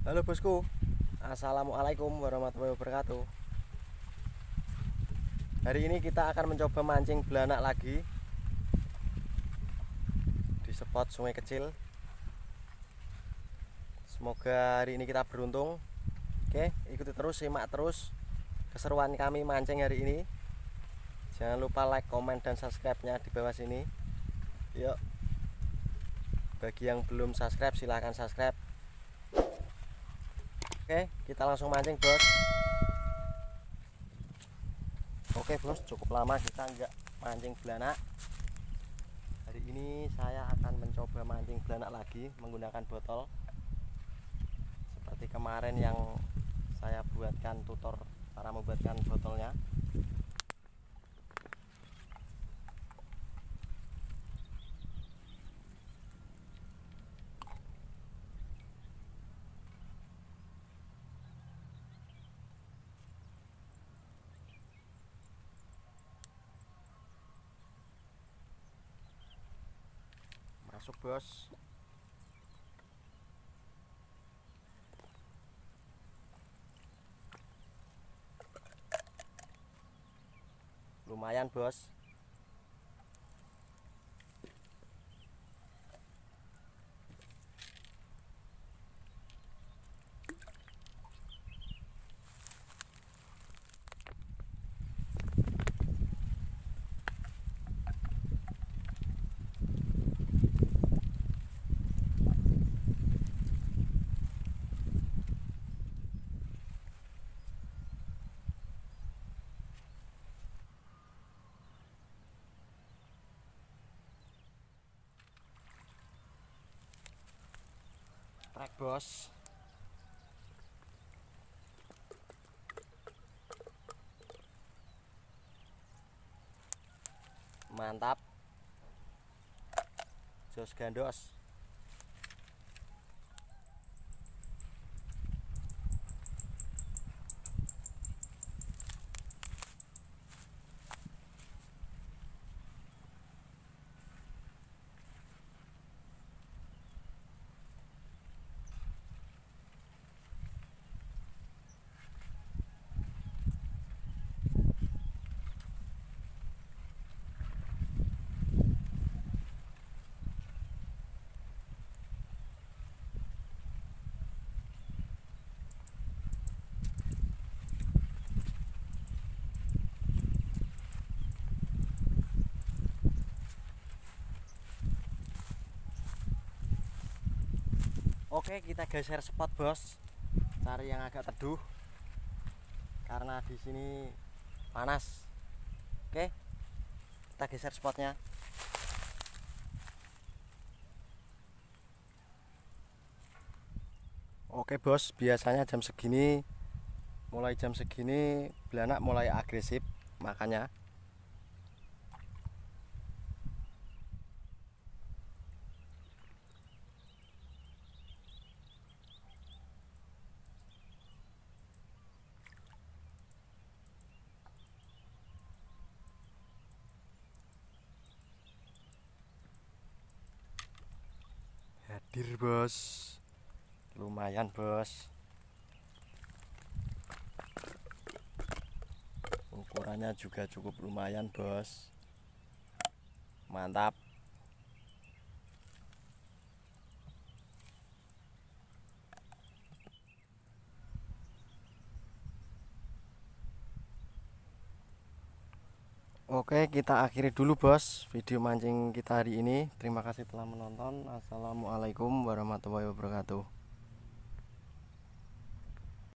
Halo bosku, assalamualaikum warahmatullahi wabarakatuh. Hari ini kita akan mencoba mancing belanak lagi di spot sungai kecil. Semoga hari ini kita beruntung. Oke, ikuti terus, simak terus keseruan kami mancing hari ini. Jangan lupa like, komen, dan subscribe-nya di bawah sini. Yuk, bagi yang belum subscribe silahkan subscribe. Oke, kita langsung mancing bos. Oke bos, cukup lama kita nggak mancing belanak. Hari ini saya akan mencoba mancing belanak lagi menggunakan botol seperti kemarin yang saya buatkan tutor cara membuatkan botolnya. Masuk bos. Lumayan bos. Trek bos. Mantap. Jos gandos. Oke, kita geser spot bos. Cari yang agak teduh karena di sini panas. Oke, kita geser spotnya. Oke bos, biasanya mulai jam segini belanak mulai agresif, makanya hadir bos. Lumayan bos, ukurannya juga cukup lumayan bos. Mantap. Oke, kita akhiri dulu bos video mancing kita hari ini. Terima kasih telah menonton. Assalamualaikum warahmatullahi wabarakatuh.